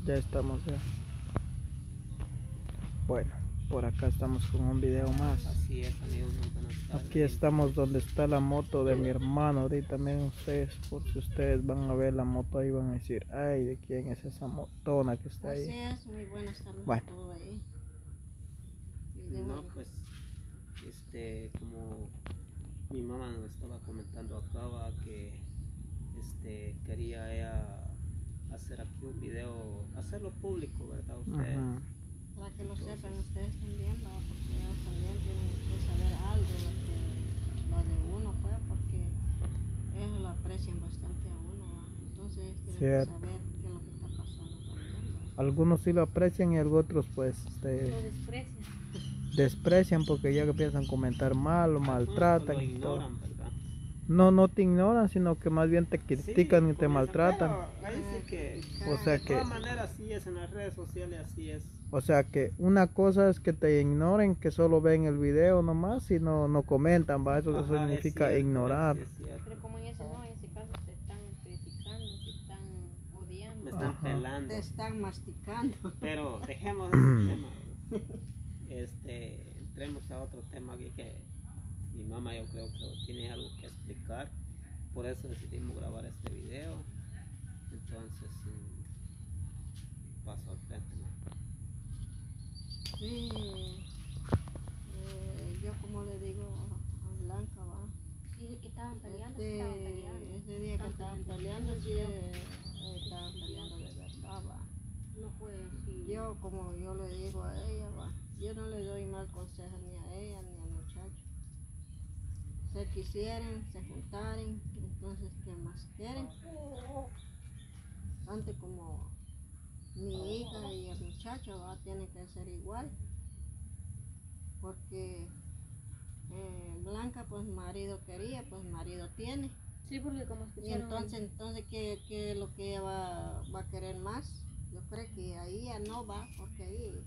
Ya estamos ya. Bueno, por acá estamos con un video más. Así es, amigos, muy buenas tardes. Aquí estamos donde está la moto de mi hermano. Ahorita miren ustedes, por si ustedes van a ver la moto ahí, van a decir, ay, ¿de quién es esa motona que está Así ahí? es, muy buenas tardes Bueno. a todos ahí. No, pues, como mi mamá nos estaba comentando acá, va, que quería ella hacer aquí un video, hacerlo público, ¿verdad? Usted. Ajá. Para que lo sepan ustedes también, ¿no? Porque ellos también tienen que saber algo lo de uno, pues, porque ellos lo aprecian bastante a uno, ¿no? Entonces tienen Cierto. que saber qué es lo que está pasando también, ¿no? Algunos sí lo aprecian y otros pues Lo desprecian. desprecian porque ya que empiezan a comentar mal o maltratan Lo y todo. ignoran, ¿verdad? No te ignoran, sino que más bien te critican y te comienzan, maltratan. pero ahí sí que, O sea de que, todas maneras, así es en las redes sociales, así es. o sea que una cosa es que te ignoren, que solo ven el video nomás y no comentan, ¿va? Eso Ajá, significa es cierto, ignorar. es cierto. Pero como en ese caso te están criticando, te están odiando, Me están Ajá. pelando. te están masticando. Pero dejemos ese tema. Entremos a otro tema aquí que mi mamá yo creo que tiene algo que explicar. Por eso decidimos grabar este video. Entonces, paso al frente, ¿no? Sí, yo como le digo a Blanca, va. Dice que estaban peleando, Ese día que estaban peleando, sí, estaban peleando de verdad, va. No fue así. Yo, como yo le digo a ella, va, yo no le doy mal consejo ni a ella ni al muchacho. Se quisieran, se juntaran, entonces, ¿qué más quieren? Antes como mi hija y el muchacho, va, tienen que ser igual. Porque Blanca, pues marido quería, pues marido tiene. Sí, porque como Y escucharon. entonces ¿qué es lo que ella va a querer más? Yo creo que ahí ya no va, porque ahí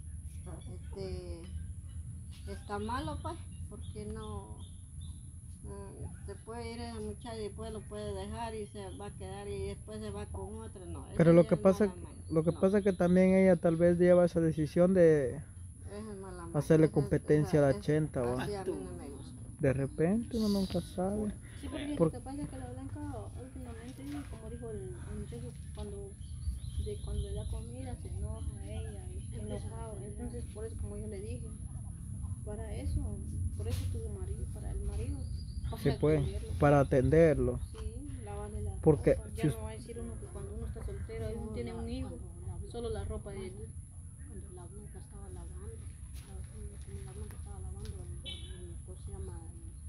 está malo, pues, porque no se puede ir el muchacho y después lo puede dejar y se va a quedar y después se va con otro, no. Pero Eso lo ya que es pasa, mala maña, lo que no. pasa es que también ella tal vez lleva esa decisión de Eso es mala maña. hacerle Esa- competencia a la esa- chenta, ¿va? así a mí no me gusta. De repente uno nunca sabe. Sí, porque Por- lo que pasa es que la Blanca últimamente, como dijo el muchacho, cuando le da comida se enoja a ella y está enojado. Entonces, por eso, como yo le dije, para eso, por eso tuvo marido, para el marido. Sí, pues, atenderlo. para atenderlo. Sí, lavarle la Porque ropa. si Ya us- no va a decir uno que cuando uno está soltero y uno tiene un hijo, solo la ropa de él. Cuando la Blanca estaba lavando, la Blanca estaba lavando, ¿cómo se llama?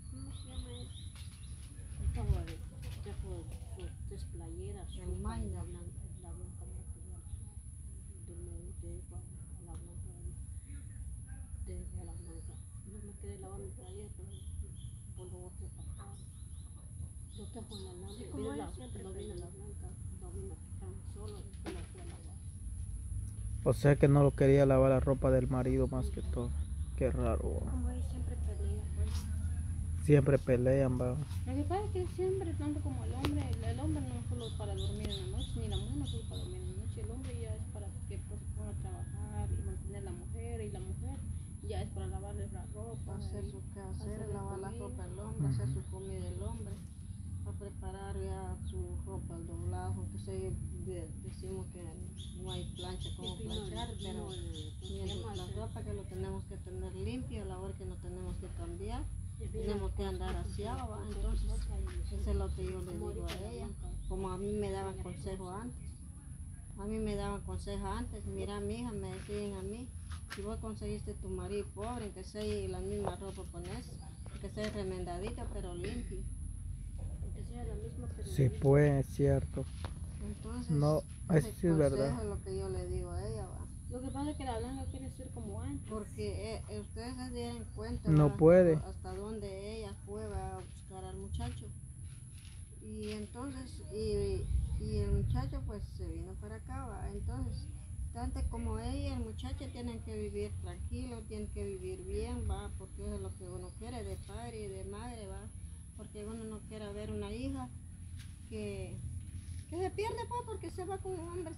Estaba dejó sus tres playeras, El maño. la Blanca no quería, de la Blanca, de la Blanca, no me quedé lavar mi playera, pero por lo otro papá, yo te fue la Blanca, como ella no siempre vino la Blanca, no vino tan solo, después la fue a lavar. O sea que no lo quería lavar la ropa del marido más que todo. Qué raro, ¿va? Como ella siempre pelea, pues. Siempre pelean, va. Lo que pasa es que siempre, tanto como el hombre no es solo para dormir en la noche, ni la mujer no es solo para dormir en la noche, el hombre ya es para que pues, se ponga a trabajar y mantener a la mujer, y la mujer ya es para lavarle la ropa, Hacer y su quehacer, hacer la lavar la comida. ropa del hombre, hacer su comida del hombre, a preparar ya su ropa al doblado, aunque decimos que no hay plancha como planchar, pero mientras la ropa que lo tenemos que tener limpio, la hora que no tenemos que cambiar, tenemos que andar aseado, ¿va? Entonces eso es lo que yo le digo a ella, como a mí me daban consejo antes. A mí me daban consejos antes, mira mi hija, me decían a mí, si vos conseguiste tu marido pobre, que sea la misma ropa pones, que sea remendadita pero limpio. Que sea la misma pero Sí, pues, es cierto. Entonces, No, ese eso sí es verdad. consejo es lo que yo le digo a ella, va. Lo que pasa es que la Blanca quiere ser como antes. Porque ustedes se dieron cuenta No ¿va? puede. Hasta dónde ella fue va, a buscar al muchacho. Y entonces, y el muchacho pues se vino para acá, ¿va? Entonces, tanto como ella y el muchacho tienen que vivir tranquilo, tienen que vivir bien, va, porque eso es lo que uno quiere de padre y de madre, va, porque uno no quiere ver una hija que se pierde, pues, porque se va con un hombre, se va con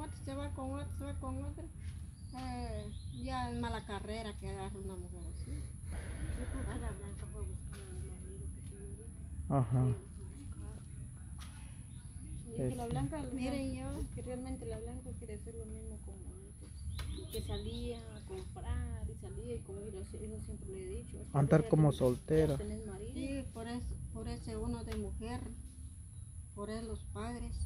otro, se va con otro, se va con otro. Ya es mala carrera que agarre una mujer así. A la Blanca fue a buscar al marido que tiene ahorita. Ajá. Y que la Blanca, Miren yo, que realmente la Blanca quiere hacer lo mismo como antes, que salía a comprar y salía y como yo siempre le he dicho, es que Andar ya como tenés- soltera. ya tenés marido. sí, por ese uno de mujer, por eso los padres,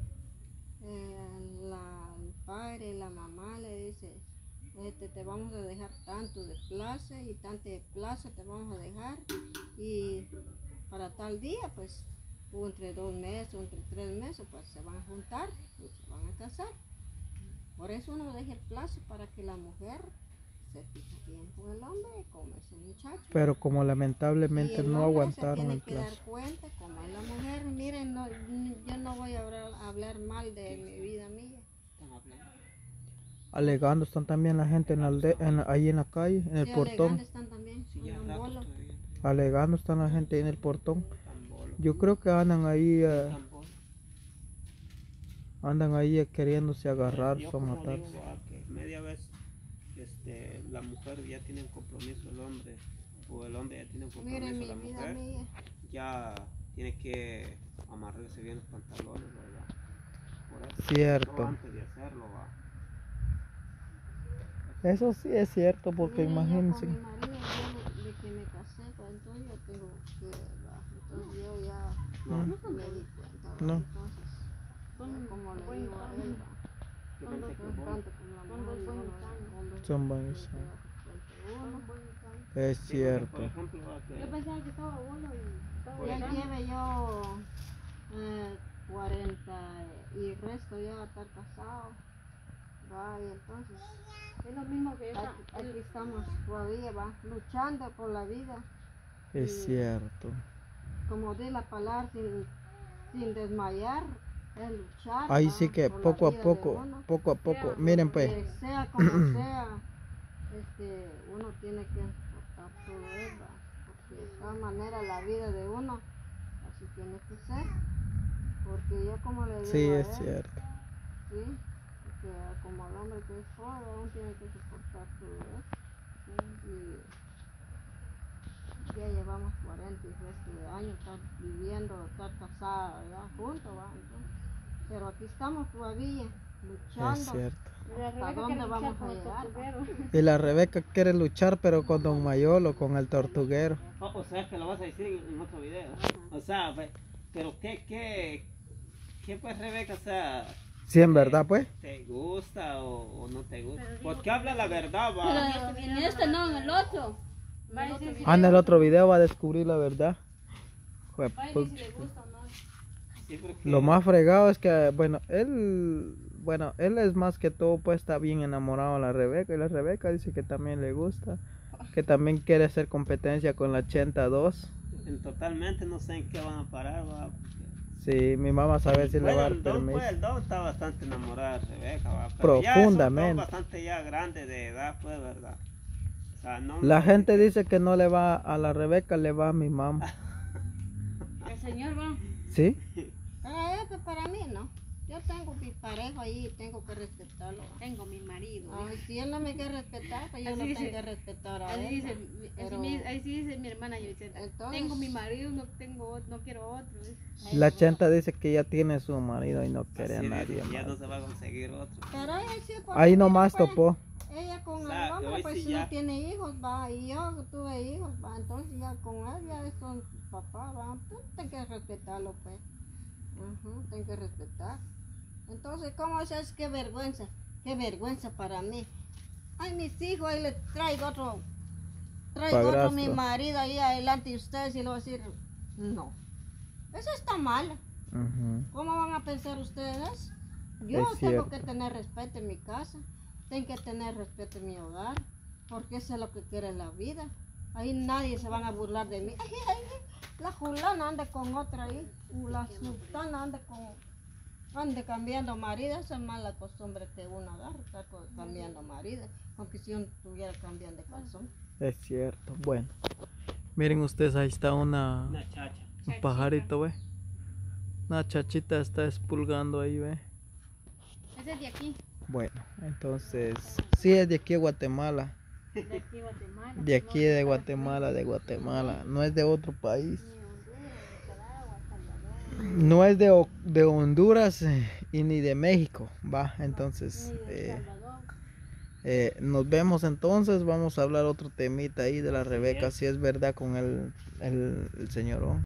el padre y la mamá le dice, te vamos a dejar tanto de plaza y tanto de plaza te vamos a dejar y para tal día pues o entre 2 meses o entre 3 meses pues se van a juntar y se van a casar. Por eso uno deja el plazo para que la mujer se fije bien con el hombre y con ese muchacho. Pero como Y lamentablemente el no hombre aguantaron se el tiene que dar plazo. cuenta como es la mujer. Miren, yo no voy a hablar mal de mi vida mía. Están hablando. Alegando están también la gente ahí en la calle, en el Sí, portón. alegando están también, Sí, ya andan rato bolos. todavía. Alegando están la gente ahí en el portón. Están bolos. Yo creo que Están bolos. andan ahí queriéndose agarrar Yo o como matarse. digo, que media vez la mujer ya tiene un compromiso el hombre, o el hombre ya tiene un compromiso Miren mi la vida mujer, mía. ya tiene que amarrarse bien los pantalones, ¿verdad? Por eso, Cierto. no antes de hacerlo, va. Eso sí es cierto, porque Miren, imagínense. yo con mi marido, yo de que me casé, pues entonces yo tengo que, va, entonces yo ya No, ¿Mm? me di cuenta, va, No. entonces, ya como le digo a él, va, yo tanto pensé que con vos- la son mujer dos y buenos uno, años. hombres, Son buenos tiene que años. darse cuenta uno. Es sí, porque, cierto. por ejemplo, va, Yo que pensaba que estaba bueno y estaba Por Ya ejemplo. lleve yo 40 y resto ya a estar casado. Va, y entonces es lo mismo que esa. aquí estamos todavía, va, luchando por la vida. Es cierto. Como di la palabra, sin desmayar, es luchar. Ahí va, sí que por la poco a vida de poco, uno. poco a poco. Sea Miren como pues, Que sea como sea, uno tiene que soportar todo eso, va, porque de esta manera la vida de uno, así tiene que ser. Porque yo como le digo sí a es él, cierto. sí, porque como el hombre que es joven, uno tiene que soportar todo eso. Sí, y ya llevamos 40 y resto de años, estar viviendo, estar casados, ¿verdad? Juntos, ¿va? Entonces, pero aquí estamos todavía, luchando. Es cierto. La ¿Hasta Rebeca dónde quiere vamos luchar a con el llegar? tortuguero. Y la Rebeca quiere luchar, pero con Don Mayolo, con el tortuguero. o sea, que lo vas a decir en otro video. O sea, pero ¿qué pues, Rebeca? O sea, Sí, en verdad pues. ¿te gusta o no te gusta? Pero digo Porque habla la verdad, va. Pero en este no, en el otro. Va a decir si Ah, en el otro video va a descubrir la verdad. va a decir si le gusta o no. Sí, porque Lo más fregado es que, bueno, él es más que todo, pues está bien enamorado de la Rebeca. Y la Rebeca dice que también le gusta, que también quiere hacer competencia con la 82. totalmente no sé en qué van a parar, va. Sí, mi mamá sabe si le va a Bueno, dar el don, pues, permiso. el don está bastante enamorado de Rebeca, va. Pero ya es un Profundamente. don bastante ya grande de edad, pues, verdad. O sea, no La gente dice que no le va a la Rebeca, le va a mi mamá. El señor va. ¿Sí? Pero eso para mí no. Yo tengo mi pareja ahí y tengo que respetarlo. Tengo mi marido. Ay, si él no me quiere respetar, pues yo Así lo dice- tengo que respetar a Así él. dice, ¿no? así, Pero- así dice mi hermana Yolanda. Entonces- Tengo mi marido, no quiero otro. La Chenta dice que ya tiene su marido y no quiere a Así nadie dice, ya no más. se va a conseguir otro. Pero ella sí, porque Ahí mira, nomás pues, topó. Ella con O sea, el que hombre hoy pues sí no ya- tiene hijos, va, y yo tuve hijos, va, entonces ya con él ya son papá, va, tú tienes que respetarlo, pues. Tienes que respetar. Entonces, ¿cómo es? Qué vergüenza para mí. Ay, mis hijos, ahí le traigo otro mi Padrastro. marido ahí adelante y ustedes y le voy a decir, no, eso está mal. Ujú. ¿Cómo van a pensar ustedes? Yo Es tengo cierto. que tener respeto en mi casa, tengo que tener respeto en mi hogar, porque eso es lo que quiere la vida. Ahí nadie se van a burlar de mí. Ay, la fulana anda con otra ahí, la sultana anda cambiando marido. Esa es mala costumbre que uno agarra, estar cambiando marido, aunque si uno estuviera cambiando de calzón. Es cierto. Bueno, miren ustedes, ahí está un chacha. pajarito, ve. Una chachita está espulgando ahí, ve. Ese es de aquí, Bueno, entonces, sí es de aquí de Guatemala. de aquí de Guatemala. De aquí de Guatemala, de Guatemala. No es de otro país. No es de Honduras y ni de México. Va, entonces, nos vemos entonces. Vamos a hablar otro temita ahí de la Rebeca, si es verdad con el señorón.